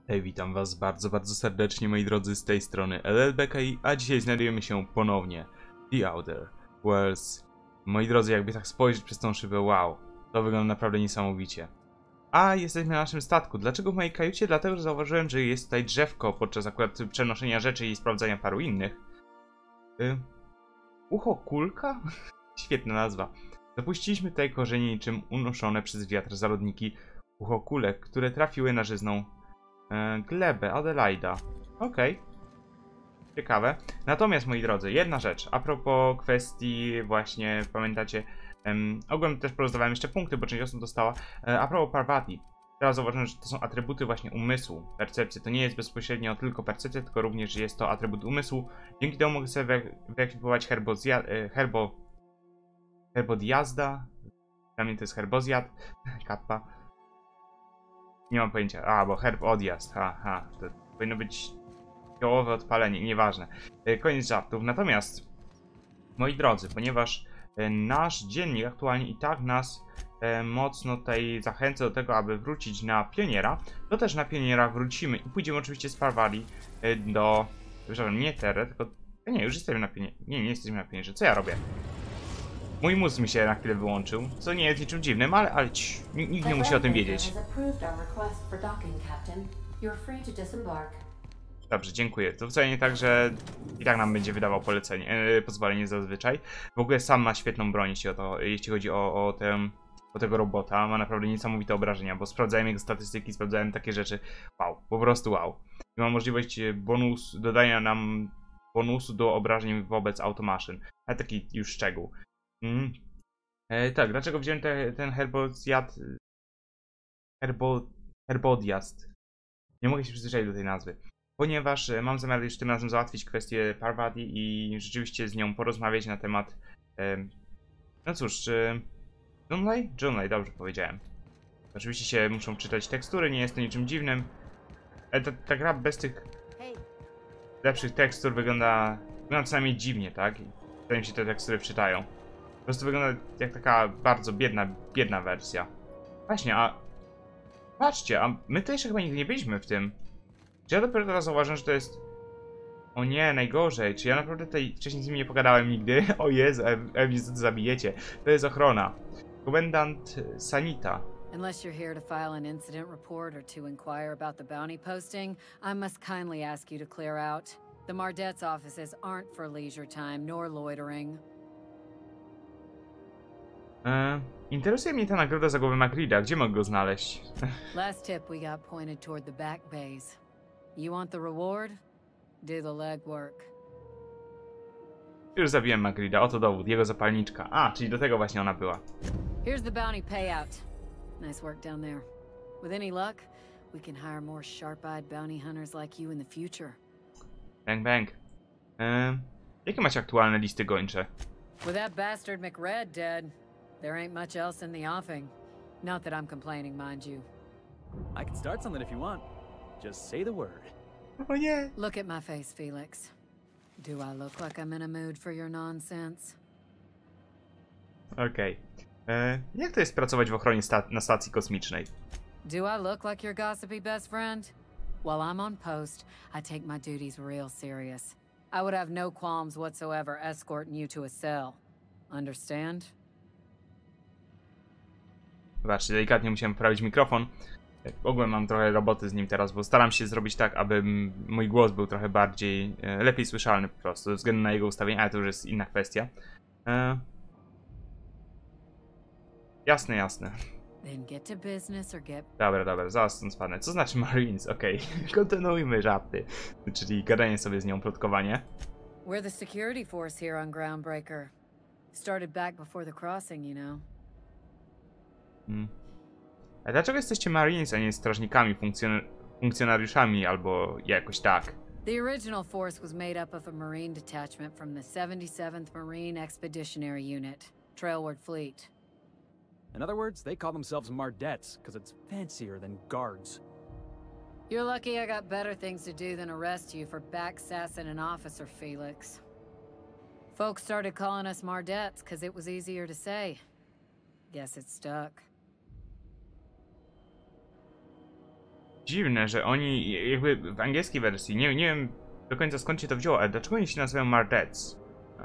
Hej, witam was bardzo, bardzo serdecznie, moi drodzy, z tej strony LLBKI, a dzisiaj znajdujemy się ponownie w The Outer Worlds. Moi drodzy, jakby tak spojrzeć przez tą szybę, wow, to wygląda naprawdę niesamowicie. A jesteśmy na naszym statku. Dlaczego w mojej kajucie? Dlatego, że zauważyłem, że jest tutaj drzewko podczas akurat przenoszenia rzeczy i sprawdzania paru innych. Ucho kulka? Świetna nazwa. Zapuściliśmy tutaj korzenie niczym unoszone przez wiatr zarodniki uchokulek, które trafiły na żyzną glebę Adelaida. Okej. Ciekawe. Natomiast, moi drodzy, jedna rzecz. A propos kwestii właśnie, pamiętacie, ogólnie też porozdawałem jeszcze punkty, bo część osób dostała. A propos Parvati. Teraz zauważyłem, że to są atrybuty właśnie umysłu, percepcji. To nie jest bezpośrednio tylko percepcja, tylko również jest to atrybut umysłu. Dzięki temu mogę sobie wyekwipować herbodiazda. Dla mnie to jest herbozjad. Kappa. Nie mam pojęcia. A, bo herb odjazd. Haha. To powinno być ziołowe odpalenie. Nieważne. Koniec żartów. Natomiast, moi drodzy, ponieważ nasz dziennik aktualnie i tak nas mocno tutaj zachęca do tego, aby wrócić na pioniera, to też na pioniera wrócimy i pójdziemy oczywiście z Parvati do... Przepraszam, nie Terre, tylko... Nie, już jesteśmy na pionierze. Nie jesteśmy na pionierze. Co ja robię? Mój mózg mi się na chwilę wyłączył, co nie jest niczym dziwnym, ale nikt nie musi o tym wiedzieć. Dobrze, dziękuję. To wcale nie tak, że i tak nam będzie wydawał pozwolenie zazwyczaj. W ogóle sam ma świetną broń, jeśli chodzi o tego robota. Ma naprawdę niesamowite obrażenia, bo sprawdzałem jego statystyki, sprawdzałem takie rzeczy. Wow, po prostu wow. I ma możliwość dodania nam bonusu do obrażeń wobec automaszyn. Ale taki już szczegół. Tak, dlaczego wziąłem ten herbodiazd? Nie mogę się przyzwyczaić do tej nazwy. Ponieważ mam zamiar już tym razem załatwić kwestię Parvati i rzeczywiście z nią porozmawiać na temat... no cóż, Junlei? Junlei, dobrze powiedziałem. Oczywiście się muszą czytać tekstury, nie jest to niczym dziwnym. Ale ta gra bez tych lepszych tekstur wygląda co najmniej dziwnie, tak? I zanim się te tekstury wczytają. Po prostu wygląda jak taka bardzo biedna wersja. Właśnie, a... Patrzcie, a my tutaj jeszcze chyba nigdy nie byliśmy w tym. Czy ja dopiero teraz zauważyłem, że to jest... O nie, najgorzej. Czy ja naprawdę tutaj wcześniej z nimi nie pogadałem nigdy? O Jezu, mnie zabijecie. To jest ochrona. Komendant Sanita. Unless you're here to file an incident report or to inquire about the bounty posting, I must kindly ask you to clear out. The Mardet's offices aren't for leisure time nor loitering. Interesuje mnie ta nagroda za głowę Magrida. Gdzie mogę go znaleźć? Last tip we got pointed toward the back bays. You want the reward? Do the legwork. Już zabiłem Magrida. Oto dowód. Jego zapalniczka. A, czyli do tego właśnie ona była. Here's the bounty payout. Nice work down there. With any luck, we can hire more sharp-eyed bounty hunters like you in the future. Bang, bang. Jakie macie aktualne listy gończe? With that bastard McRed dead, there ain't much else in the offing. Not that I'm complaining, mind you. I can start something if you want. Just say the word. O nie. Look at my face, Felix. Do I look like I'm in a mood for your nonsense? Okej. Jak to jest pracować w ochronie na stacji kosmicznej? Do I look like your gossipy best friend? While I'm on post, I take my duties real serious. I would have no qualms whatsoever escorting you to a cell. Understand? Zobaczcie, delikatnie musiałem poprawić mikrofon. Ogólnie mam trochę roboty z nim teraz, bo staram się zrobić tak, aby mój głos był trochę bardziej, lepiej słyszalny po prostu, ze względu na jego ustawienie, ale to już jest inna kwestia. Jasne, jasne. Then get to business or get... Dobra, zaraz stąd spadnę. Co znaczy Marines? Okej, kontynuujmy żarty. Czyli gadanie sobie z nią, plotkowanie. We're the security force here on Groundbreaker. Started back before the crossing, you know. A dlaczego jesteście Marines, a nie strażnikami, funkcjonariuszami albo jakoś tak? The original force was made up of a Marine detachment from the 77th Marine Expeditionary Unit, Trailward Fleet. In other words, they call themselves Mardets because it's fancier than guards. You're lucky I got better things to do than arrest you for backsassing an officer, Felix. Folks started calling us Mardets because it was easier to say. Guess it stuck. dziwne, że oni jakby w angielskiej wersji, nie wiem do końca skąd się to wzięło, ale dlaczego oni się nazywają Mardettes?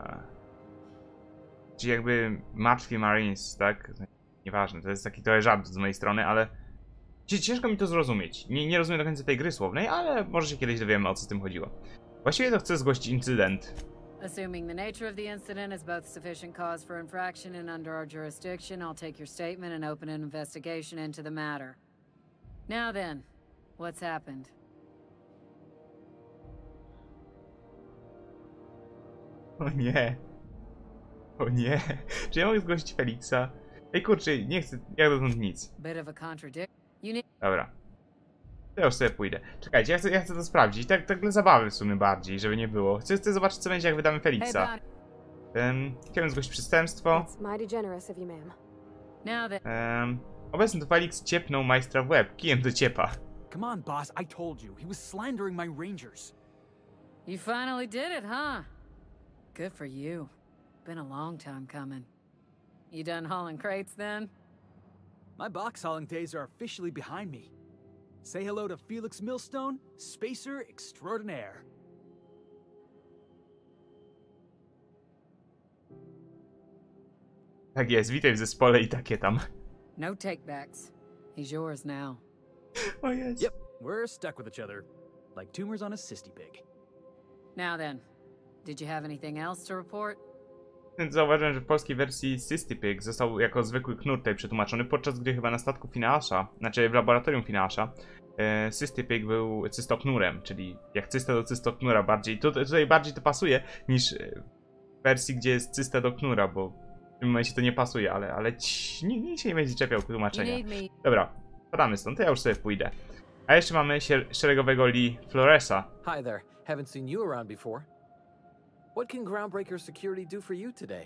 Czyli jakby martwi Marines, tak? Nieważne, to jest taki trochę żart z mojej strony, ale ciężko mi to zrozumieć. Nie rozumiem do końca tej gry słownej, ale może się kiedyś dowiemy, o co z tym chodziło. Właściwie to chcę zgłosić incydent. Assuming the nature of the incident is both sufficient cause for infraction and under our jurisdiction, I'll take your statement and open an investigation into the matter. Now then, what's happened? O nie. O nie. Czy ja mogę zgłosić Felixa? Ej kurczę, nie chcę, jak dotąd nic. Bit of a contradiction. You need Dobra. To ja już sobie pójdę. Czekajcie, ja chcę to sprawdzić. Tak dla zabawy w sumie bardziej, żeby nie było. Chcę zobaczyć, co będzie, jak wydamy Felixa. Chciałem zgłosić przestępstwo. It's mighty generous of you, ma'am. now then. Obecny to Felix ciepnął majstra w łeb, kijem do ciepa. Come on, boss, I told you. He was slandering my rangers. You finally did it, huh? Good for you. Been a long time coming. You done hauling crates then? My box hauling days are officially behind me. Say hello to Felix Millstone, spacer extraordinaire. Tak jest, witaj w zespole i takie tam. No takebacks. He's yours now. O jest. Yep, we're stuck with each other. Like tumors on a cysty pig. Now then, did you have anything else to report? Zauważyłem, że w polskiej wersji Cysty Pig został jako zwykły knur tutaj przetłumaczony, podczas gdy chyba na statku Finasza, znaczy w laboratorium Finasza, Cysty Pig był cystoknurem, czyli jak cysta do cystoknura bardziej. Tutaj bardziej to pasuje niż w wersji, gdzie jest cysta do knura, bo w tym momencie to nie pasuje, ale nikt się nie będzie czepiał tłumaczenia. Dobra, padamy stąd, to ja już sobie pójdę. A jeszcze mamy szeregowego Lee Floresa. Hi there. Haven't seen you around before. What can Groundbreaker Security do for you today?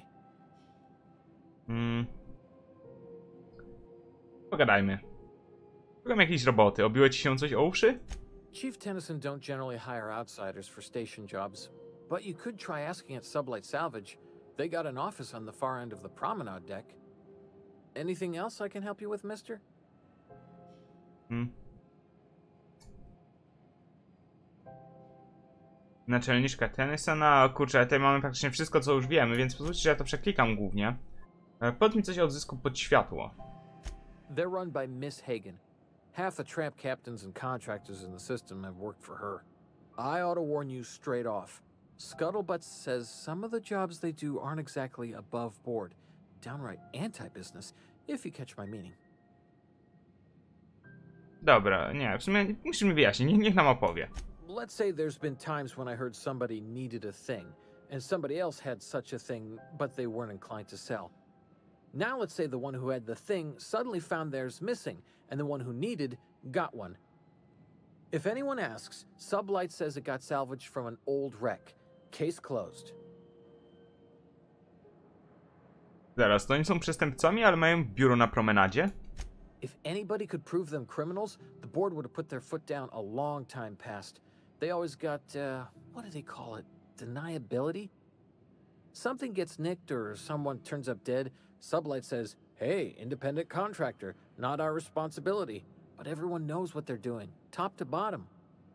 Pogadajmy. Szukam jakiejś roboty. Obiło ci się coś o uszy? Chief Tennyson don't generally hire outsiders for station jobs, but you could try asking at Sublight Salvage. They got an office on the far end of the promenade deck. Anything else I can help you with, mister? Naczelniczka Tennysona. Kurczę, tutaj mamy praktycznie wszystko, co już wiemy, więc pozwólcie, że ja to przeklikam głównie. Powiedz mi coś o odzysku pod światło. They're run by Miss Hagen. Half the tramp captains and contractors in the system have worked for her. I ought to warn you straight off. Scuttlebutt says some of the jobs they do aren't exactly above board. Downright anti-business, if you catch my meaning. Dobra, nie, w sumie musisz mi wyjaśnić, niech nam opowie. Let's say there's been times when I heard somebody needed a thing, and somebody else had such a thing, but they weren't inclined to sell. Now let's say the one who had the thing suddenly found theirs missing, and the one who needed got one. If anyone asks, Sublight says it got salvaged from an old wreck. Case closed. Zaraz, to oni są przestępcami, ale mają biuro na promenadzie? If anybody could prove them criminals, the board would have put their foot down a long time past. They always got, what do they call it? Deniability? Something gets nicked or someone turns up dead, Sublight says, hey, independent contractor, not our responsibility. But everyone knows what they're doing, top to bottom.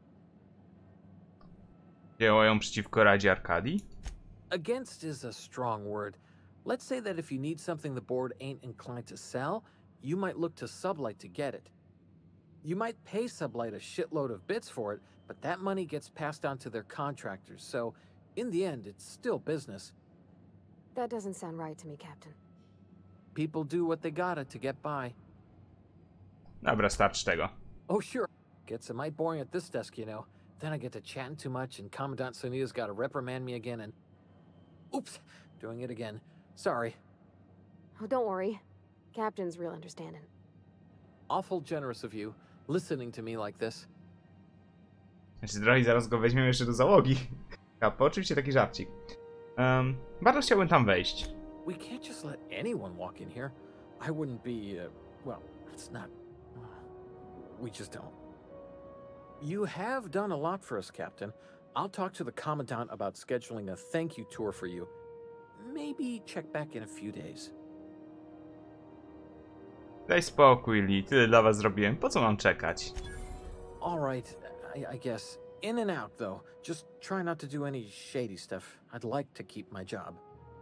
Działają przeciwko Radzie Arkadii? Against is a strong word. Let's say that if you need something the board ain't inclined to sell, you might look to Sublight to get it. You might pay Sublight a shitload of bits for it, but that money gets passed on to their contractors, so in the end, it's still business. That doesn't sound right to me, Captain. People do what they gotta to get by. Dobra, starczy tego. Oh, sure. Gets a mite boring at this desk, you know. Then I get to chatting too much, and Commandant Sonia's gotta reprimand me again, and... Oops! Doing it again. Sorry. Oh, don't worry. Captain's real understanding. Awful generous of you, listening to me like this. Znaczy, drogi, zaraz go weźmiemy jeszcze do załogi. Kapo, oczywiście taki żarcik. Bardzo chciałbym tam wejść. We can't just let anyone walk in here. I wouldn't be, well, it's not... we just don't. You have done a lot for us, Captain. I'll talk to the Commandant about scheduling a thank you tour for you. Maybe check back in a few days. Daj spokój, Lee. Tyle dla was zrobiłem. Po co mam czekać? All right, I guess. In and out, though. Just try not to do any shady stuff. I'd like to keep my job.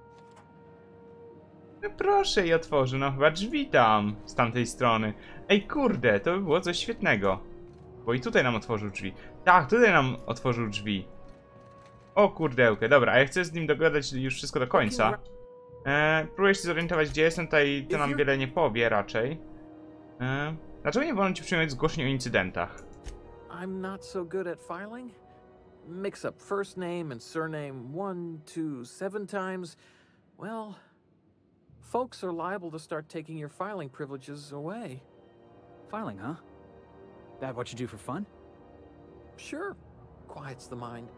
No proszę, i otworzy nam chyba drzwi tam, z tamtej strony. Ej, kurde, to by było coś świetnego. Bo i tutaj nam otworzył drzwi. Tak, tutaj nam otworzył drzwi. O kurdełkę, dobra, a ja chcę z nim dogadać już wszystko do końca. Próbuję się zorientować, gdzie jestem, tutaj to nam wiele nie powie raczej. Dlaczego nie wolno ci przyjąć zgłoszeń o incydentach? I'm not so good at filing. Mix up first name and surname 1, 2, 7 times. Well, folks are liable to start taking your filing privileges away. Filing, huh? That what you do for fun? Sure, quiets the mind.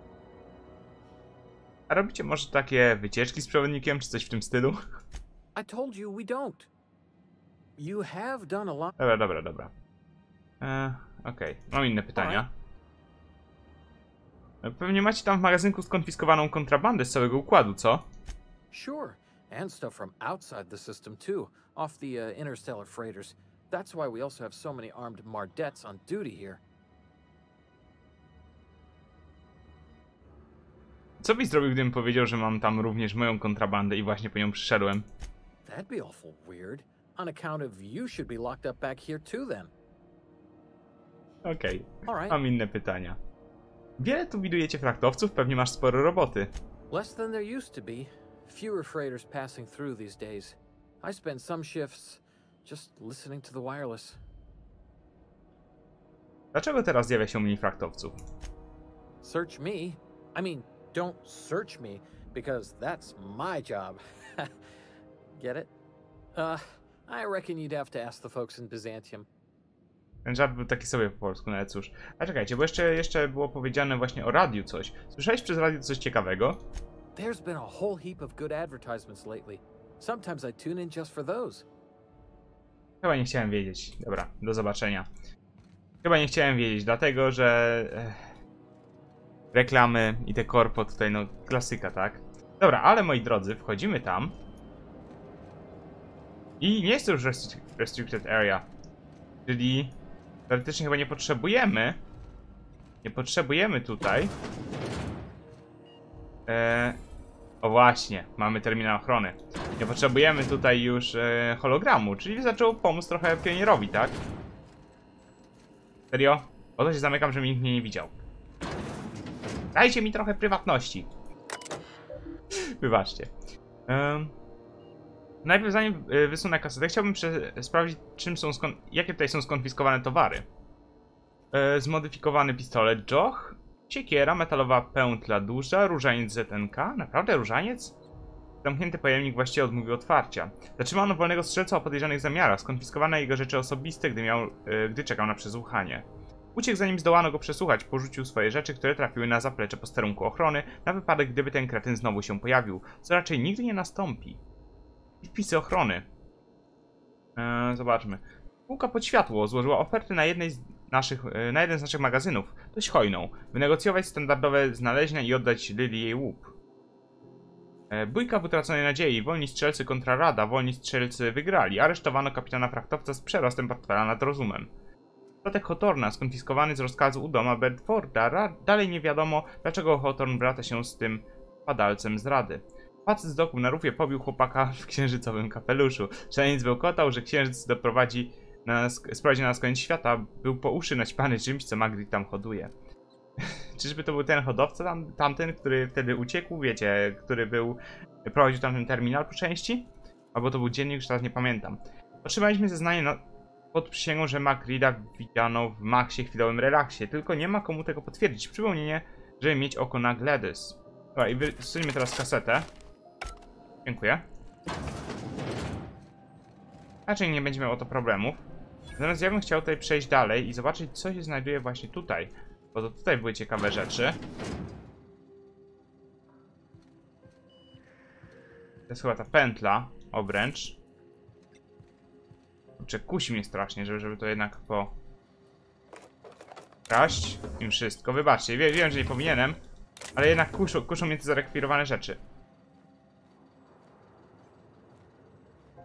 A robicie może takie wycieczki z przewodnikiem, czy coś w tym stylu? I told you we don't. You have done a lot. Dobra. Okej, mam inne pytania. Pewnie macie tam w magazynku skonfiskowaną kontrabandę z całego układu, co? Sure, and stuff from outside the system too, off the interstellar freighters. That's why we also have so many armed Mardettes on duty here. Co byś zrobił, gdybym powiedział, że mam tam również moją kontrabandę i właśnie po nią przyszedłem? That'd be awful weird. On account of you should be locked up back here too then. Okej, Alright. mam inne pytania. Wiele tu widujecie frachtowców, pewnie masz sporo roboty. Less than there used to be. Fewer freighters passing through these days. I spend some shifts just listening to the wireless. Dlaczego teraz zjawia się mniej frachtowców? Search me. I mean, don't search me, because that's my job. Get it? I reckon you'd have to ask the folks in Byzantium. Ten żart był taki sobie po polsku, no ale cóż. A czekajcie, bo jeszcze było powiedziane właśnie o radiu coś. Słyszałeś przez radio coś ciekawego? There's been a whole heap of good advertisements lately. Sometimes I tune in just for those. Chyba nie chciałem wiedzieć. Dobra, do zobaczenia. Chyba nie chciałem wiedzieć, dlatego że... reklamy i te korpo tutaj, no klasyka, tak? Dobra, ale moi drodzy, wchodzimy tam. I nie jest to już restricted area. Czyli teoretycznie chyba nie potrzebujemy. Nie potrzebujemy tutaj. O właśnie, mamy terminal ochrony. Nie potrzebujemy tutaj już hologramu, czyli zaczął pomóc trochę pionierowi, tak? Serio? O to się zamykam, żeby nikt mnie nie widział. Dajcie mi trochę prywatności. Wybaczcie. Najpierw zanim wysunę kasetę, chciałbym sprawdzić, jakie tutaj są skonfiskowane towary. Zmodyfikowany pistolet Joch, siekiera, metalowa pętla duża, różaniec ZNK. Naprawdę różaniec? Zamknięty pojemnik właściwie odmówił otwarcia. Zatrzymano wolnego strzelca o podejrzanych zamiarach. Skonfiskowano jego rzeczy osobiste, gdy czekał na przesłuchanie. Uciekł zanim zdołano go przesłuchać. Porzucił swoje rzeczy, które trafiły na zaplecze posterunku ochrony, na wypadek gdyby ten kretyn znowu się pojawił, co raczej nigdy nie nastąpi. Wpisy ochrony. Zobaczmy. Spółka Pod Światło złożyła ofertę na jeden z naszych magazynów, dość hojną. Wynegocjować standardowe znalezienia i oddać Lily jej łup. Bójka w utraconej nadziei. Wolni strzelcy kontra Rada. Wolni strzelcy wygrali. Aresztowano kapitana frachtowca z przerostem portfela nad rozumem. Statek Hawthorna skonfiskowany z rozkazu u doma Bedforda. Dalej nie wiadomo, dlaczego Hawthorn brata się z tym padalcem z Rady. Facet z doku na rufie pobił chłopaka w księżycowym kapeluszu. Szaleniec bełkotał, że księżyc sprowadzi na nas koniec świata. Był po uszy naćpany czymś, co Magritte tam hoduje. Czyżby to był ten hodowca tamten, który wtedy uciekł, wiecie, który prowadził tamten terminal po części? Albo to był dziennik, już teraz nie pamiętam. Otrzymaliśmy zeznanie pod przysięgą, że Magritta widziano w Maxie chwilowym relaksie, tylko nie ma komu tego potwierdzić. Przypomnienie, żeby mieć oko na Gladys. Dobra, i wysunimy teraz kasetę. Dziękuję. Raczej nie będzie miał o to problemów. Natomiast ja bym chciał tutaj przejść dalej i zobaczyć, co się znajduje właśnie tutaj. Bo to tutaj były ciekawe rzeczy. To jest chyba ta pętla, obręcz. Kurczę, kusi mnie strasznie, żeby to jednak kraść im wszystko. Wybaczcie, wiem, że nie powinienem, ale jednak kuszą mnie te zarekwirowane rzeczy.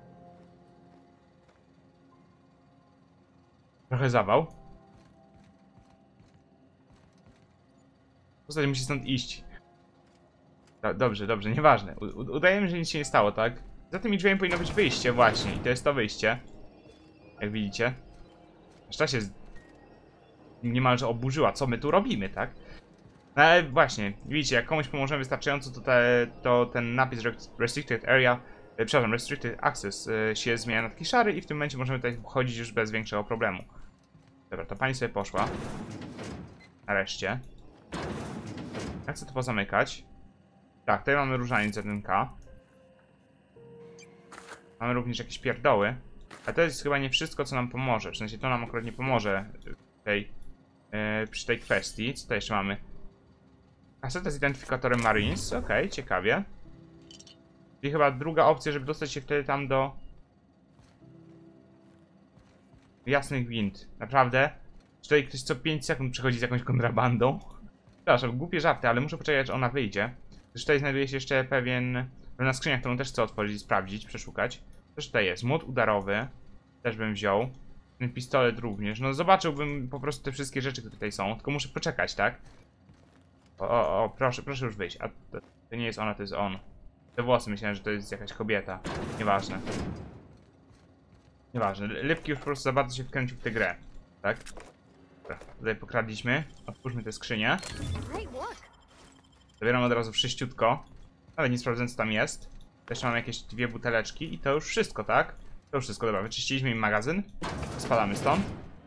Trochę zawał. Postać musi stąd iść. Dobrze, dobrze, nieważne. Udajemy, że nic się nie stało, tak? Za tymi drzwiami powinno być wyjście właśnie i to jest to wyjście. Jak widzicie. Aż się niemalże oburzyła, co my tu robimy, tak? No ale właśnie, widzicie, jak komuś pomożemy wystarczająco, to ten napis Restricted Area, przepraszam, Restricted Access się zmienia na taki szary i w tym momencie możemy tutaj wchodzić już bez większego problemu. Dobra, to pani sobie poszła. Nareszcie. Ja chcę to pozamykać. Tak, tutaj mamy różaniec 1K. Mamy również jakieś pierdoły. Ale to jest chyba nie wszystko, co nam pomoże. W sensie to nam akurat nie pomoże przy tej kwestii. Co to jeszcze mamy? Kaseta z identyfikatorem Marines. Okej, ciekawie. Czyli chyba druga opcja, żeby dostać się wtedy tam do jasnych wind. Naprawdę? Czy tutaj ktoś co 5 sekund przychodzi z jakąś kontrabandą? Przepraszam, głupie żarty, ale muszę poczekać, aż ona wyjdzie. Też tutaj znajduje się jeszcze pewna skrzynia, którą też chcę otworzyć i sprawdzić, przeszukać. Też tutaj jest młot udarowy. Też bym wziął. Ten pistolet również. No zobaczyłbym po prostu te wszystkie rzeczy, które tutaj są. Tylko muszę poczekać, tak? Proszę już wyjść. A to nie jest ona, to jest on. Te włosy, myślałem, że to jest jakaś kobieta. Nieważne. Nieważne. Lipki już po prostu za bardzo się wkręcił w tę grę. Tak? Dobra, tutaj pokradliśmy. Otwórzmy tę skrzynię. Zabieramy od razu wszyściutko. Nawet nie sprawdzę, co tam jest. Jeszcze mam jakieś 2 buteleczki i to już wszystko, tak? To już wszystko, dobra. Wyczyściliśmy im magazyn. Spadamy stąd.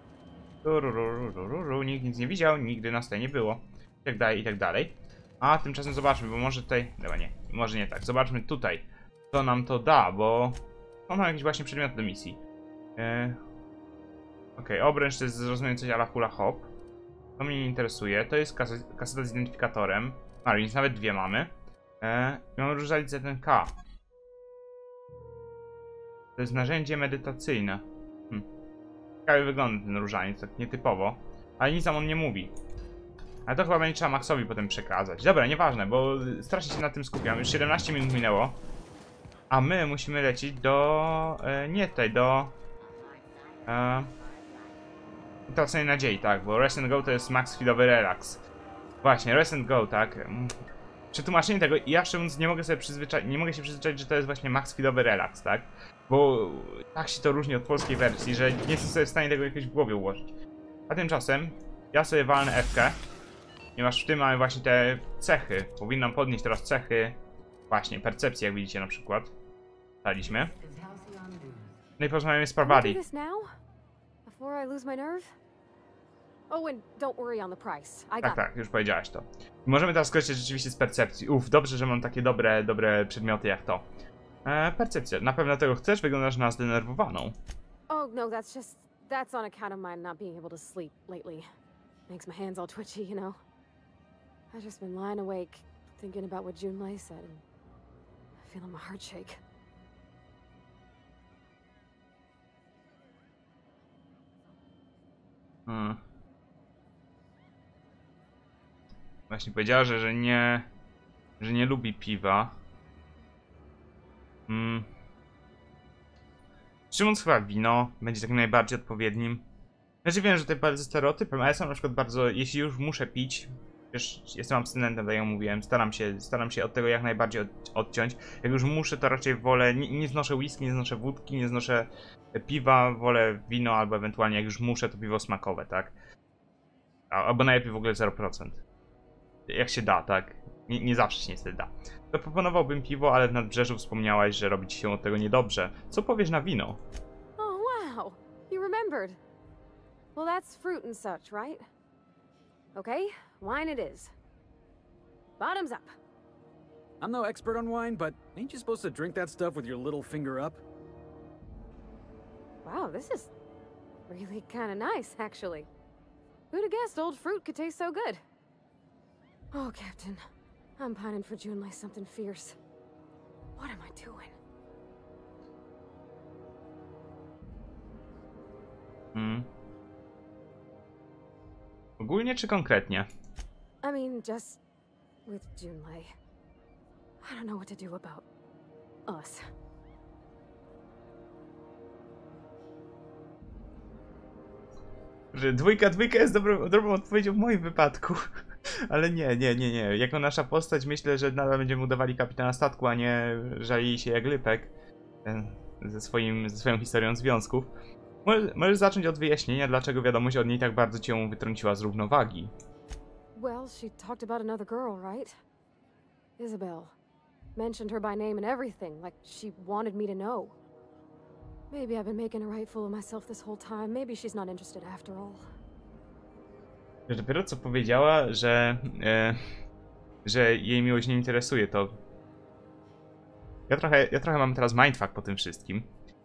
Nikt nic nie widział, nigdy nas tutaj nie było. I tak dalej, i tak dalej. A tymczasem zobaczmy, bo może tutaj... Dobra, nie. Może nie tak. Zobaczmy tutaj, co nam to da, bo... Mam jakieś właśnie przedmioty do misji. Okej, obręcz to jest zrozumienie coś a la hula hop. To mnie nie interesuje. To jest kaseta z identyfikatorem. Marines, nawet 2 mamy. Mamy różaniec 1K. To jest narzędzie medytacyjne. Ciekawie wygląda ten różaniec, tak nietypowo. Ale nic nam on nie mówi. Ale to chyba będzie trzeba Maxowi potem przekazać. Dobra, nieważne, bo strasznie się na tym skupiam. Już 17 minut minęło. A my musimy lecieć do... nie tutaj, do... utraconej nadziei, tak, bo Rest and Go to jest max chwilowy relaks. Właśnie, Rest and Go, tak. Przetłumaczenie tego, ja szczerze mówiąc nie mogę się przyzwyczaić, że to jest właśnie max chwilowy relaks, tak? Bo tak się to różni od polskiej wersji, że nie jestem sobie w stanie tego jakoś w głowie ułożyć. A tymczasem ja sobie walnę F-kę, ponieważ w tym mamy właśnie te cechy. Powinnam podnieść teraz cechy. Właśnie, percepcji, jak widzicie na przykład. Daliśmy. No i porozmawiamy z Parvati. Tak, już powiedziałaś to. Możemy teraz skorzystać rzeczywiście z percepcji. Dobrze, że mam takie dobre przedmioty jak to. Percepcja. Na pewno tego chcesz? Wyglądasz na zdenerwowaną. Oh, no, that's on account of my not being able to sleep lately. Makes my hands all twitchy, you know. I've just been lying awake, thinking about what Junlei said, and feeling my heart shake. Właśnie powiedziała, że nie lubi piwa. Mówiąc, chyba wino będzie takim najbardziej odpowiednim. Znaczy wiem, że to jest bardzo stereotypem, ale sam na przykład bardzo, jeśli już muszę pić, wiesz, jestem abstynentem, tak jak mówiłem, staram się od tego jak najbardziej odciąć. Jak już muszę, to raczej wolę, nie znoszę whisky, nie znoszę wódki, nie znoszę piwa, wolę wino albo ewentualnie jak już muszę, to piwo smakowe, tak? Albo najlepiej w ogóle 0%. Jak się da, tak? Nie zawsze się niestety da. To proponowałbym piwo, ale w Nadbrzeżu wspomniałaś, że robi ci się od tego niedobrze. Co powiesz na wino? Oh, wow. You remembered. Well, that's fruit and such, right? Okay, wine it is. Bottoms up. I'm no expert on wine, but ain't you supposed to drink that stuff with your little finger up? Wow, this is really kind of nice, actually. Who'd have guessed old fruit could taste so good? Oh, Captain. I'm pining for Junlei something fierce. What am I doing? Ogólnie czy konkretnie? I mean, just with Junlei. I don't know what to do about us. Że dwójka jest dobrą odpowiedzią w moim wypadku. Ale nie. Jako nasza postać myślę, że nadal będziemy udawali kapitana statku, a nie żalili się jak Lypek ze swoją historią związków. Możesz zacząć od wyjaśnienia, dlaczego wiadomość od niej tak bardzo cię wytrąciła z równowagi. Well, she talked about another girl, right? Isabel. Mentioned her by name and everything, like she wanted me to know. Maybe I've been making a right fool of myself this whole time. Maybe she's not interested after all. Że dopiero co powiedziała, że jej miłość nie interesuje, to... Ja trochę mam teraz mindfuck po tym wszystkim.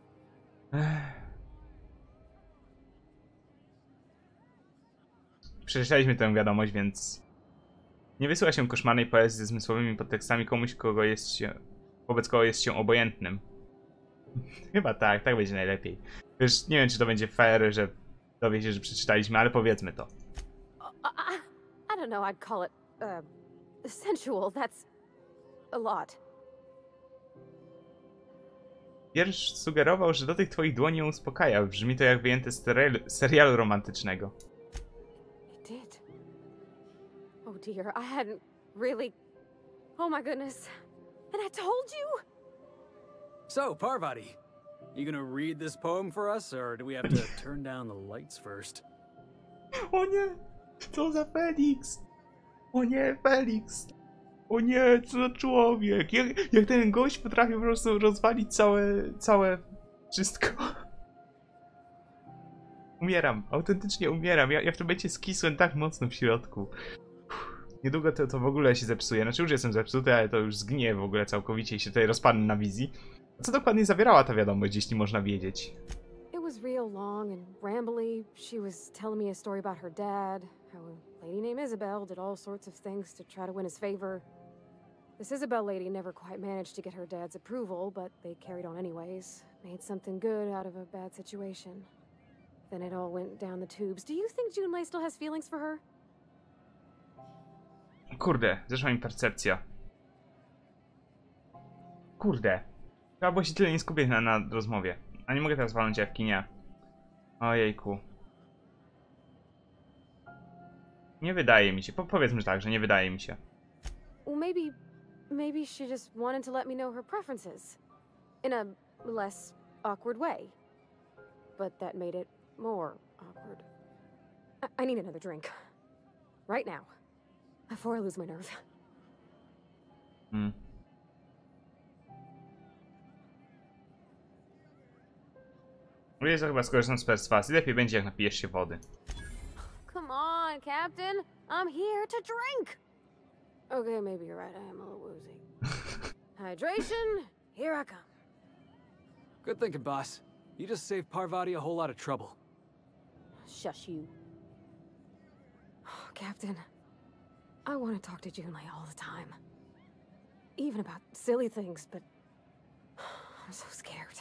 Przeczytaliśmy tę wiadomość, więc... Nie wysyła się koszmarnej poezji ze zmysłowymi podtekstami komuś, wobec kogo jest się obojętnym. Chyba tak będzie najlepiej. Wiesz, nie wiem, czy to będzie fair, że dowie się, że przeczytaliśmy, ale powiedzmy to. I don't know, I'd call it, sensual. That's a lot. Wiersz sugerował, że dotyk twoich dłoni ją uspokaja. Brzmi to jak wyjęte z serialu romantycznego. It did. Oh dear, I hadn't really... Oh my goodness. And I told you? So, Parvati, you gonna read this poem for us, or do we have to turn down the lights first? O nie! Co za Felix! O nie, Felix! O nie, co za człowiek! Jak ten gość potrafi po prostu rozwalić całe wszystko. Umieram, autentycznie umieram. Ja w tym momencie skisłem tak mocno w środku. Niedługo to w ogóle się zepsuje. Znaczy już jestem zepsuty, ale to już zgnie w ogóle całkowicie i się tutaj rozpadnę na wizji. Co dokładnie zawierała ta wiadomość, jeśli można wiedzieć? It was real long and rambly. She was telling me a story about her dad, how a lady named Isabel did all sorts of things to try to win his favor. This Isabel lady never quite managed to get her dad's approval, but they carried on anyways. Made something good out of a bad situation. Then it all went down the tubes. Do you think Junlei still has feelings for her? Kurde, zeszła mi percepcja. Kurde. Chyba było się tyle nie skupić na rozmowie. A nie mogę teraz walnąć w kinie. Ojejku. Nie wydaje mi się. Powiedzmy tak, że nie wydaje mi się. Well, maybe she just wanted to let me know her preferences. In a less awkward way. But that made it more awkward. I need another drink. Right now. Before I lose my nerve. Wiesz, chyba skorzystam z perswazji. Lepiej będzie, jak napijesz się wody. Come on, Captain. I'm here to drink. Okay, maybe you're right. I am a little woozy. Hydration, here I come. Good thinking, boss. You just saved Parvati a whole lot of trouble. Shush you. Captain, I want to talk to Junlei all the time. Even about silly things, but I'm so scared.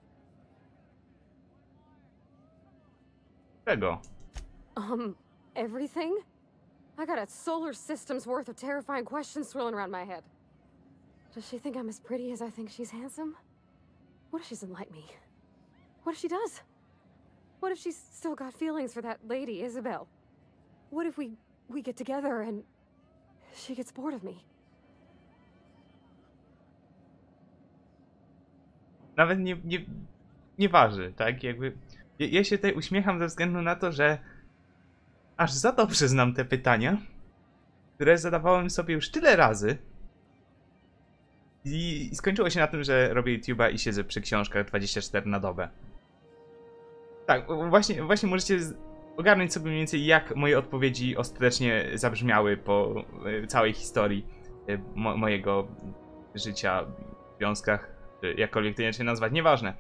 Czego? Everything? I got a solar system's worth of terrifying questions swirling around my head. Does she think I'm as pretty as I think she's handsome? What if she doesn't like me? What if she does? What if she's still got feelings for that lady, Isabel? What if we get together and she gets bored of me? Nawet nie waży, tak? Jakby... Ja się tutaj uśmiecham ze względu na to, że aż za dobrze znam te pytania, które zadawałem sobie już tyle razy. I skończyło się na tym, że robię YouTube'a i siedzę przy książkach 24 na dobę. Tak, właśnie możecie ogarnąć sobie mniej więcej, jak moje odpowiedzi ostatecznie zabrzmiały po całej historii mojego życia w związkach, jakkolwiek to inaczej nazwać, nieważne.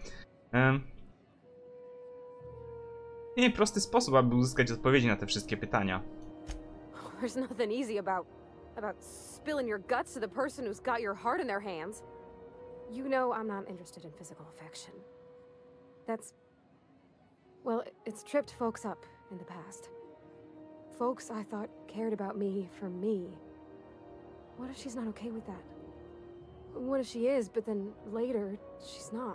Nie prosty sposób, aby uzyskać odpowiedzi na te wszystkie pytania. There's nothing easy about spilling your guts to the person who's got your heart in their hands. You know I'm not interested in physical affection. Well, it's tripped folks up in the past. Folks I thought cared about me for me. What if she's not okay with that? What if she is, but then later, she's not?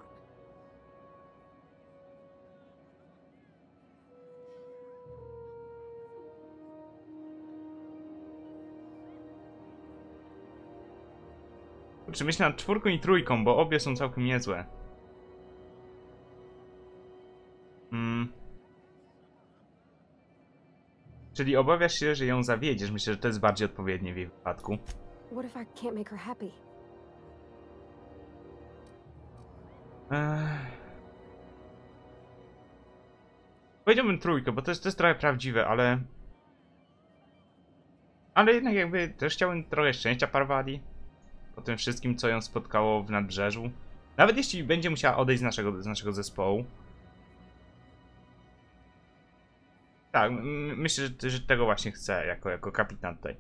Kurczę, myślę nad 4 i 3, bo obie są całkiem niezłe. Czyli obawiasz się, że ją zawiedziesz. Myślę, że to jest bardziej odpowiednie w jej wypadku. What if I can't make her happy? Powiedziałbym 3, bo to jest trochę prawdziwe, ale... Ale jednak jakby też chciałbym trochę szczęścia Parvati. Po tym wszystkim, co ją spotkało w Nadbrzeżu. Nawet jeśli będzie musiała odejść z naszego zespołu. Tak, myślę, że tego właśnie chcę jako kapitan tutaj.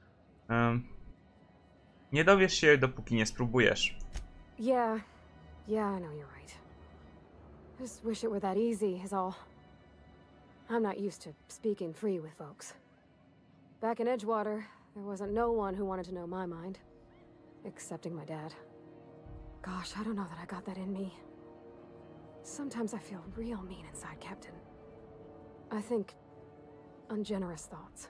Nie dowiesz się, dopóki nie spróbujesz. Yeah, I know you're right. Just wish it were that easy, is all. I'm not used to speaking free with folks. Back in Edgewater, there wasn't no one who wanted to know my mind. Excepting my dad. Gosh, I don't know that I got that in me. Sometimes I feel real mean inside, Captain. I think ungenerous thoughts.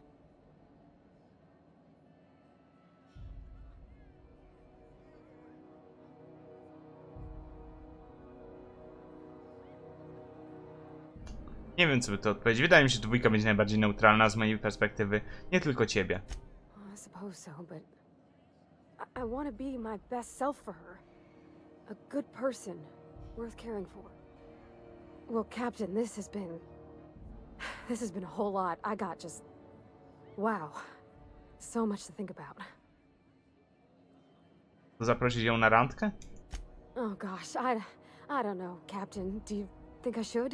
Nie wiem, co by to odpowiedzieć. Wydaje mi się, że 2 będzie najbardziej neutralna z mojej perspektywy. Nie tylko ciebie. I suppose so, but I want to be my best self for her. A good person, worth caring for. Well, Captain, this has been a whole lot. I got just... Wow. So much to think about. Zaprosić ją na randkę? Oh gosh, I don't know, Captain. Do you think I should?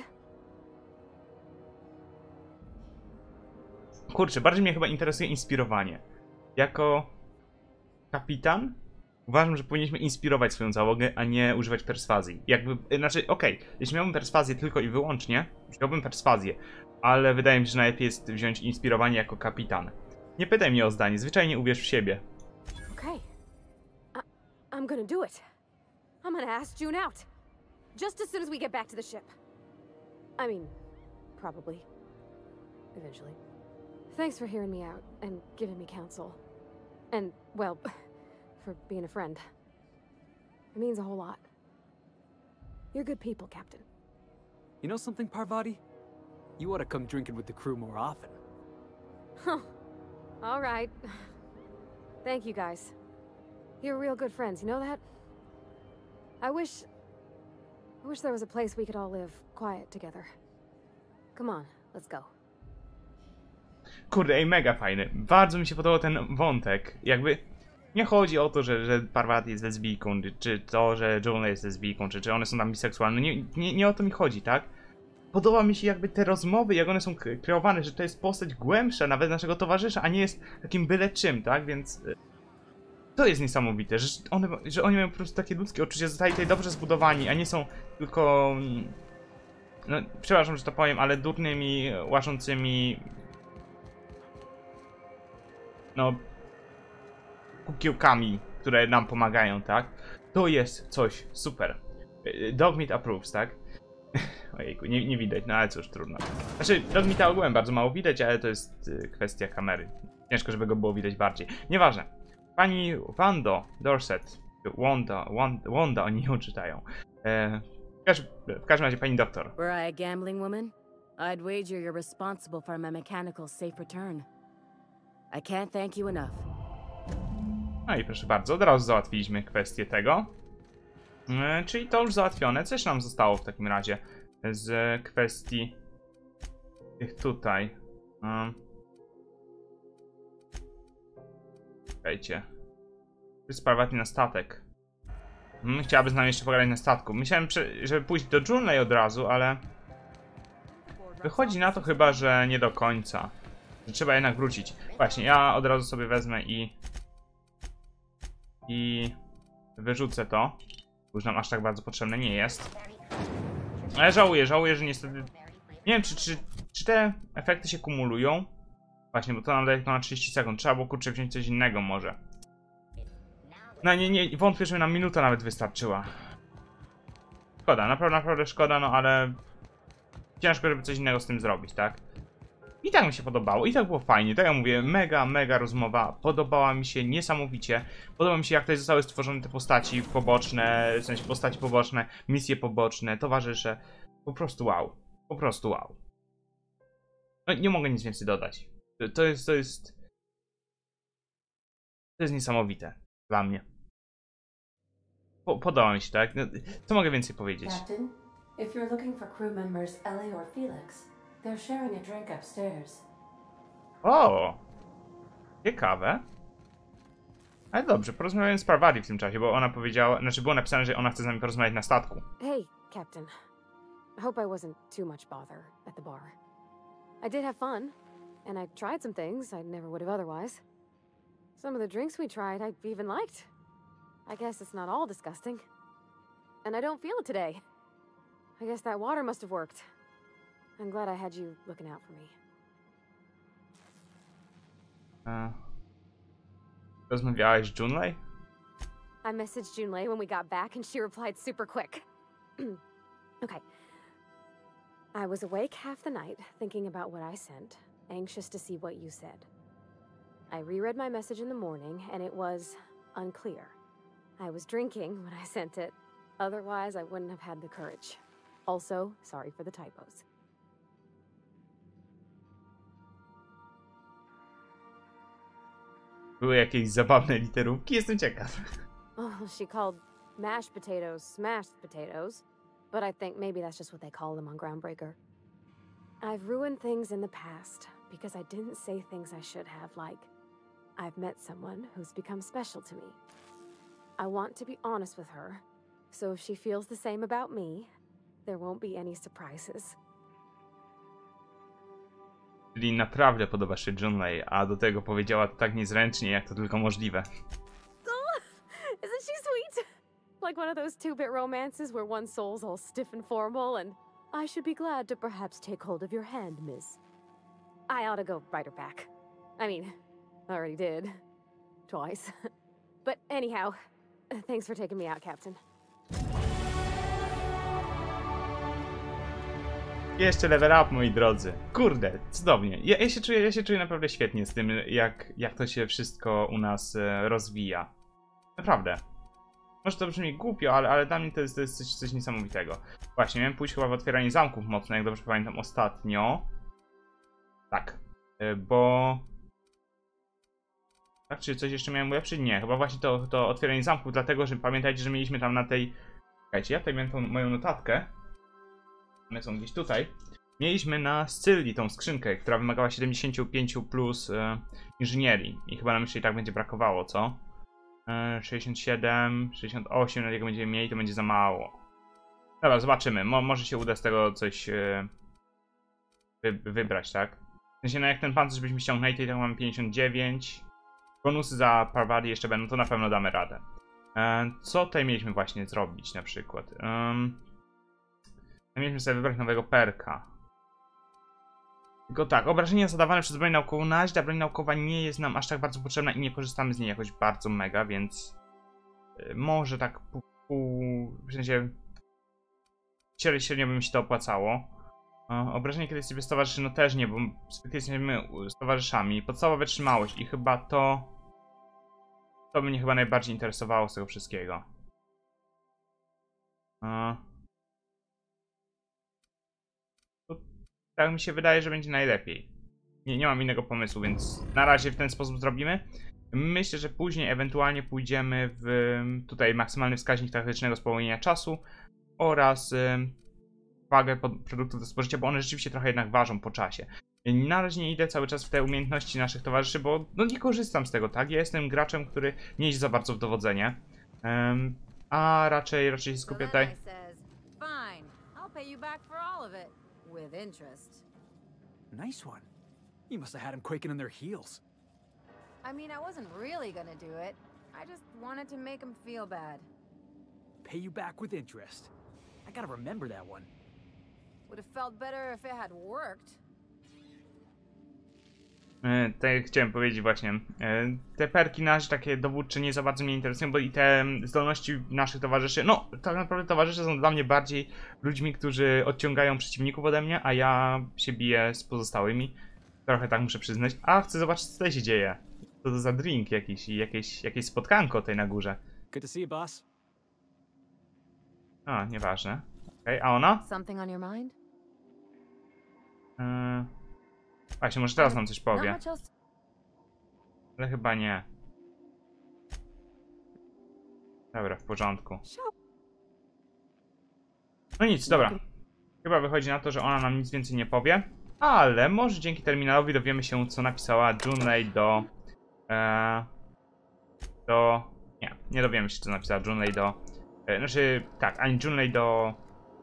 Kurczę, bardziej mnie chyba interesuje inspirowanie. Jako kapitan uważam, że powinniśmy inspirować swoją załogę, a nie używać perswazji. Jakby, znaczy, okej, jeśli miałbym perswazję tylko i wyłącznie, wziąłbym perswazję, ale wydaje mi się, że najlepiej jest wziąć inspirowanie jako kapitan. Nie pytaj mnie o zdanie, zwyczajnie uwierz w siebie. Okay. I'm gonna do it. I'm gonna ask June out. Just as soon as we get back to the ship. I mean, probably. Eventually. Thanks for hearing me out and giving me counsel. And, well, for being a friend. It means a whole lot. You're good people, Captain. You know something, Parvati? You ought to come drinking with the crew more often. Huh. All right. Thank you, guys. You're real good friends, you know that? I wish there was a place we could all live quiet together. Come on, let's go. Kurde, ej, mega fajny. Bardzo mi się podobał ten wątek. Jakby nie chodzi o to, że Parvati jest lesbijką, czy to, że June jest lesbijką, czy one są tam biseksualne. Nie o to mi chodzi, tak? Podoba mi się jakby te rozmowy, jak one są kreowane, że to jest postać głębsza, nawet naszego towarzysza, a nie jest takim byle czym, tak? Więc to jest niesamowite, że oni mają po prostu takie ludzkie uczucie, zostali tutaj dobrze zbudowani, a nie są tylko... No, przepraszam, że to powiem, ale durnymi, łaszącymi... No... kukiełkami, które nam pomagają, tak? To jest coś super. Dogmeat approves, tak? Ojejku, nie widać, no ale cóż, trudno. Znaczy, Dogmeata ogółem bardzo mało widać, ale to jest kwestia kamery. Ciężko, żeby go było widać bardziej. Nieważne. Pani Wando Dorset, Wanda oni ją czytają. W każdym razie, pani doktor. Were I a gambling woman, I'd wager you're responsible for my mechanical safe return. I can't thank you enough. No i proszę bardzo, od razu załatwiliśmy kwestię tego. Czyli to już załatwione. Coś nam zostało w takim razie z kwestii tych tutaj. Czekajcie. Parvati na statek. Chciałaby z nami jeszcze pogadać na statku. Myślałem, żeby pójść do Junlei od razu, ale... Wychodzi na to chyba, że nie do końca. Że trzeba jednak wrócić. Właśnie, ja od razu sobie wezmę i wyrzucę to. Już nam aż tak bardzo potrzebne nie jest. Ale żałuję, że niestety... Nie wiem, czy te efekty się kumulują. Właśnie, bo to nam daje to na 30 sekund. Trzeba było, kurczę, wziąć coś innego może. No nie, wątpię, że nam minuta nawet wystarczyła. Szkoda, naprawdę szkoda, no ale... Ciężko, żeby coś innego z tym zrobić, tak? I tak mi się podobało, i tak było fajnie, tak jak mówię, mega rozmowa, podobała mi się niesamowicie. Podoba mi się, jak tutaj zostały stworzone te postaci poboczne, w sensie postaci poboczne, misje poboczne, towarzysze. Po prostu wow, po prostu wow. No, nie mogę nic więcej dodać. To jest niesamowite dla mnie. Podoba mi się, tak? No, co mogę więcej powiedzieć? Captain, if you're looking for crew members Ellie or Felix, they're sharing a drink upstairs. O! Ciekawe. Ale dobrze, porozmawiałem z Parvati w tym czasie, bo ona powiedziała, znaczy było napisane, że ona chce z nami porozmawiać na statku. Hey, Captain. I hope I wasn't too much bother at the bar. I did have fun, and I tried some things I never would have otherwise. Some of the drinks we tried I even liked. I guess it's not all disgusting. And I don't feel it today. I guess that water must have worked. I'm glad I had you looking out for me. Rozmawiałeś z Junlei? I messaged Junlei when we got back, and she replied super quick. Okay. I was awake half the night, thinking about what I sent, anxious to see what you said. I reread my message in the morning, and it was unclear. I was drinking when I sent it. Otherwise, I wouldn't have had the courage. Also, sorry for the typos. Były jakieś zabawne literówki? Jestem ciekaw. Oh, she called mashed potatoes smashed potatoes, but I think maybe that's just what they call them on Groundbreaker. I've ruined things in the past because I didn't say things I should have, like, I've met someone who's become special to me. I want to be honest with her, so if she feels the same about me, there won't be any surprises. Czyli naprawdę podoba się Junlei, a do tego powiedziała to tak niezręcznie, jak to tylko możliwe. Isn't she sweet? Like one of those two-bit romances where one soul's all stiff and formal and I should be glad to perhaps take hold of your hand, miss. I ought to go write her back. I mean, I already did. Twice. But anyhow, thanks for taking me out, Captain. Jeszcze level up, moi drodzy. Kurde, cudownie. Ja się czuję naprawdę świetnie z tym, jak to się wszystko u nas rozwija. Naprawdę. Może to brzmi głupio, ale dla mnie to jest coś niesamowitego. Właśnie, miałem pójść chyba w otwieranie zamków mocno, jak dobrze pamiętam, ostatnio. Tak. Bo... Tak, czy coś jeszcze miałem ulepszyć? Nie, chyba właśnie to otwieranie zamków, dlatego, że pamiętajcie, że mieliśmy tam na tej... Czekajcie, ja tutaj miałem tą moją notatkę. One są gdzieś tutaj. Mieliśmy na Scylli tą skrzynkę, która wymagała 75 plus inżynierii. I chyba nam jeszcze i tak będzie brakowało, co? 67, 68, na jego będziemy mieli, to będzie za mało. Dobra, zobaczymy. Może się uda z tego coś wybrać, tak? W sensie, no jak ten pancerz byśmy ściągnęli, to i tak mamy 59. Bonusy za Parvati jeszcze będą, to na pewno damy radę. Co tutaj mieliśmy właśnie zrobić na przykład? Mieliśmy sobie wybrać nowego perka. Tylko tak, obrażenia zadawane przez broń naukową na razie ta broń naukowa nie jest nam aż tak bardzo potrzebna i nie korzystamy z niej jakoś bardzo mega, więc może tak w sensie średnio by mi się to opłacało. Obrażenie, kiedy jesteś bez towarzyszy, no też nie, bo zwykle jesteśmy z towarzyszami. Podstawowa wytrzymałość i chyba to mnie chyba najbardziej interesowało z tego wszystkiego. Tak mi się wydaje, że będzie najlepiej. Nie mam innego pomysłu, więc na razie w ten sposób zrobimy. Myślę, że później ewentualnie pójdziemy w tutaj maksymalny wskaźnik taktycznego spowolnienia czasu oraz wagę produktów do spożycia, bo one rzeczywiście trochę jednak ważą po czasie. Na razie nie idę cały czas w te umiejętności naszych towarzyszy, bo no nie korzystam z tego, tak? Ja jestem graczem, który nie idzie za bardzo w dowodzenie, a raczej się skupię tutaj. Fine, I'll pay you back for all of it. With interest. Nice one. You must have had them quaking in their heels. I mean, I wasn't really gonna do it. I just wanted to make them feel bad. Pay you back with interest. I gotta remember that one. Would have felt better if it had worked. Tak chciałem powiedzieć właśnie. Te perki nasze takie dowódcze nie za bardzo mnie interesują, bo i te zdolności naszych towarzyszy, no tak naprawdę towarzysze są dla mnie bardziej ludźmi, którzy odciągają przeciwników ode mnie, a ja się biję z pozostałymi. Trochę tak muszę przyznać. A, chcę zobaczyć, co tutaj się dzieje. Co to za drink jakiś i jakieś spotkanko tutaj na górze. Good to see you, boss. A, nieważne. Okej, a ona? Something on your mind? Właśnie, może teraz nam coś Not powie. much else. Ale chyba nie. Dobra, w porządku. No nic, dobra. Chyba wychodzi na to, że ona nam nic więcej nie powie. Ale może dzięki terminalowi dowiemy się, co napisała Junlei do... Nie dowiemy się, co napisała Junlei do... Znaczy, tak, ani Junlei do...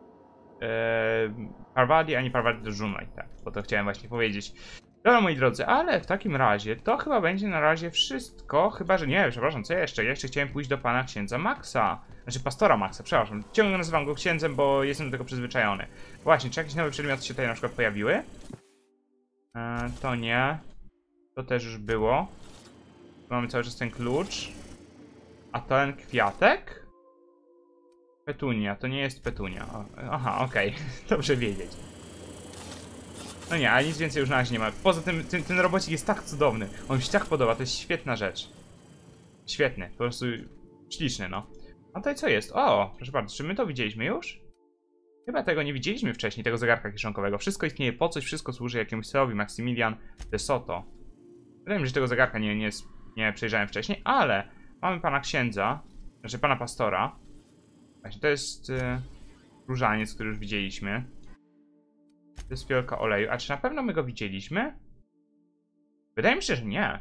Parvati, ani Parvati do Junlei, tak, bo to chciałem właśnie powiedzieć. Dobra, moi drodzy, ale w takim razie to chyba będzie na razie wszystko, chyba że nie, przepraszam, co jeszcze? Ja jeszcze chciałem pójść do pana księdza Maxa, znaczy pastora Maxa, przepraszam, ciągle nazywam go księdzem, bo jestem do tego przyzwyczajony. Właśnie, czy jakieś nowe przedmioty się tutaj na przykład pojawiły? To nie, to też już było. Mamy cały czas ten klucz. A ten kwiatek? Petunia, to nie jest petunia. Aha, okej, dobrze wiedzieć. No nie, ale nic więcej już na razie nie ma. Poza tym, ten robocik jest tak cudowny. On mi się tak podoba, to jest świetna rzecz. Świetny, po prostu śliczny, no. A tutaj co jest? O, proszę bardzo, czy my to widzieliśmy już? Chyba tego nie widzieliśmy wcześniej, tego zegarka kieszonkowego. Wszystko istnieje po coś, wszystko służy jakiemuś celowi. Maximilian de Soto. Wydaje mi się, że tego zegarka nie przejrzałem wcześniej, ale mamy pana księdza, znaczy pana pastora. Właśnie, to jest różaniec, który już widzieliśmy. To jest fiolka oleju. A czy na pewno my go widzieliśmy? Wydaje mi się, że nie.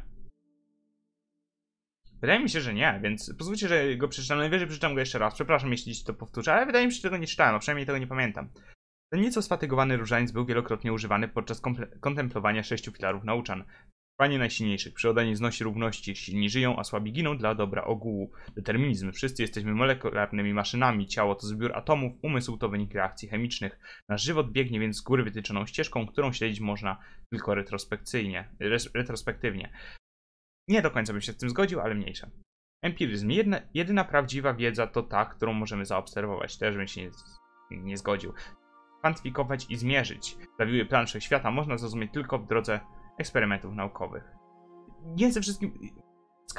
Wydaje mi się, że nie, więc pozwólcie, że go przeczytam. Najwyżej przeczytam go jeszcze raz. Przepraszam, jeśli to powtórzę, ale wydaje mi się, że tego nie czytałem, a przynajmniej tego nie pamiętam. Ten nieco sfatygowany różaniec był wielokrotnie używany podczas kontemplowania 6 filarów nauczan. Trwanie najsilniejszych, przyroda nie znosi równości, silni żyją, a słabi giną dla dobra ogółu. Determinizm, wszyscy jesteśmy molekularnymi maszynami, ciało to zbiór atomów, umysł to wynik reakcji chemicznych. Nasz żywot biegnie więc z góry wytyczoną ścieżką, którą śledzić można tylko retrospektywnie. Nie do końca bym się z tym zgodził, ale mniejsza. Empiryzm, jedyna prawdziwa wiedza to ta, którą możemy zaobserwować. Też bym się nie zgodził. Kwantyfikować i zmierzyć. Zawiły plan wszechświata można zrozumieć tylko w drodze eksperymentów naukowych. Nie ze wszystkim... Z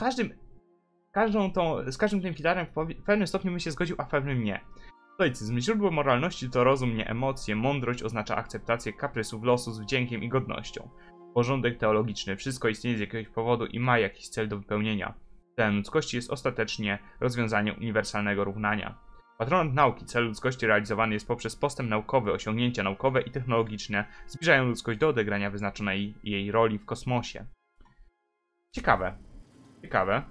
każdym tym filarem w pewnym stopniu bym się zgodził, a w pewnym nie. Stoicyzm. Źródło moralności to rozum, nie emocje. Mądrość oznacza akceptację kaprysów losu z wdziękiem i godnością. Porządek teologiczny. Wszystko istnieje z jakiegoś powodu i ma jakiś cel do wypełnienia. Celem ludzkości jest ostatecznie rozwiązanie uniwersalnego równania. Patronat nauki. Cel ludzkości realizowany jest poprzez postęp naukowy. Osiągnięcia naukowe i technologiczne zbliżają ludzkość do odegrania wyznaczonej jej roli w kosmosie. Ciekawe. Ciekawe.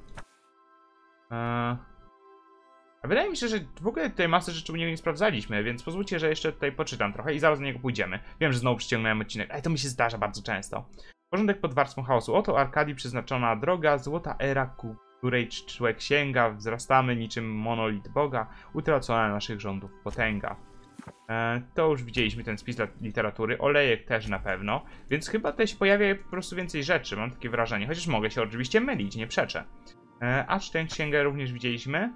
A wydaje mi się, że w ogóle tutaj masę rzeczy nie sprawdzaliśmy, więc pozwólcie, że jeszcze tutaj poczytam trochę i zaraz do niego pójdziemy. Wiem, że znowu przyciągnąłem odcinek, ale to mi się zdarza bardzo często. Porządek pod warstwą chaosu. Oto Arkadii przeznaczona droga, złota era, ku której człek sięga, wzrastamy niczym monolit Boga, utracona naszych rządów potęga. To już widzieliśmy ten spis literatury, olejek też na pewno, więc chyba tutaj się pojawia po prostu więcej rzeczy, mam takie wrażenie, chociaż mogę się oczywiście mylić, nie przeczę. A czy tę księgę również widzieliśmy?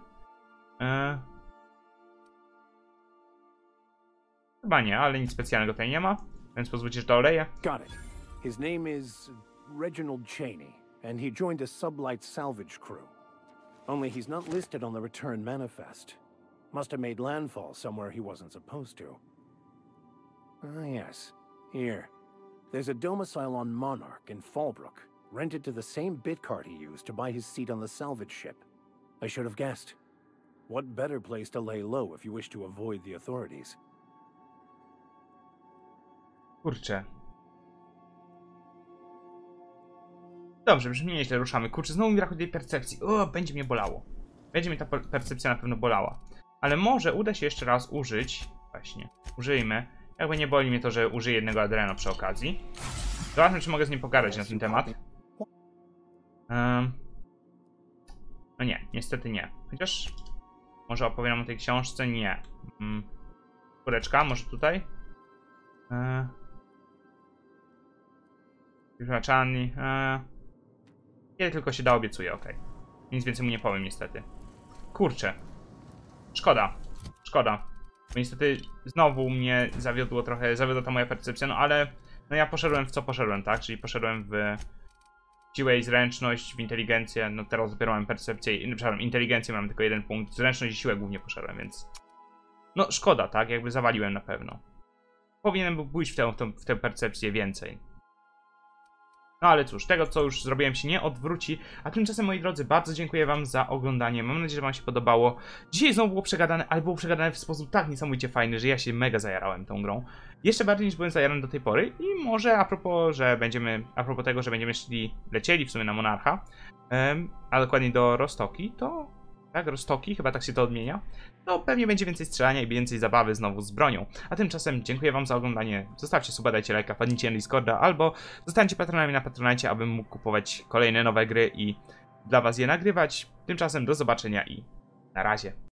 Chyba nie, ale nic specjalnego tutaj nie ma, więc pozwólcie, że to oleję. Got it. His name is Reginald Cheney, and he joined a sublight salvage crew. Only he's not listed on the return manifest. Must have made landfall somewhere he wasn't supposed to. Ah, yes. Here. There's a domicile on Monarch in Fallbrook, rented to the same bitcart he used to buy his seat on the salvage ship. I should have guessed. What better place to lay low if you wish to avoid the authorities? Kurczę. Dobrze, brzmi nieźle, ruszamy. Kurczę, znowu mi brakuje tej percepcji. O, będzie mnie bolało. Będzie mnie ta percepcja na pewno bolała. Ale może uda się jeszcze raz użyć. Właśnie, użyjmy. Jakby nie boli mnie to, że użyję jednego adreno przy okazji. Zobaczmy, czy mogę z nim pogadać na ten temat. No nie, niestety nie. Chociaż może opowiem o tej książce? Nie. Kureczka, może tutaj? Czarni. Kiedy tylko się da, obiecuję, okej. Nic więcej mu nie powiem niestety. Kurczę. Szkoda. Szkoda. Bo niestety znowu mnie zawiodła ta moja percepcja, no ale No ja poszedłem w co poszedłem, tak? Czyli poszedłem w siłę i zręczność, w inteligencję. No teraz dopiero mam percepcję, przepraszam, inteligencję mam tylko 1 punkt. Zręczność i siłę głównie poszedłem, więc... No szkoda, tak? Jakby zawaliłem na pewno. Powinienem był pójść w tę percepcję więcej. No ale cóż, tego co już zrobiłem się nie odwróci. A tymczasem, moi drodzy, bardzo dziękuję wam za oglądanie. Mam nadzieję, że wam się podobało. Dzisiaj znowu było przegadane, ale było przegadane w sposób tak niesamowicie fajny, że ja się mega zajarałem tą grą. Jeszcze bardziej niż byłem zajarany do tej pory. I może a propos tego, że będziemy lecieli w sumie na Monarcha, a dokładnie do Rostoki, to... Tak, Rostoki, chyba tak się to odmienia. No pewnie będzie więcej strzelania i więcej zabawy znowu z bronią. A tymczasem dziękuję wam za oglądanie. Zostawcie suba, dajcie lajka, wpadnijcie na Discorda albo zostańcie patronami na Patronite, abym mógł kupować kolejne nowe gry i dla was je nagrywać. Tymczasem do zobaczenia i na razie.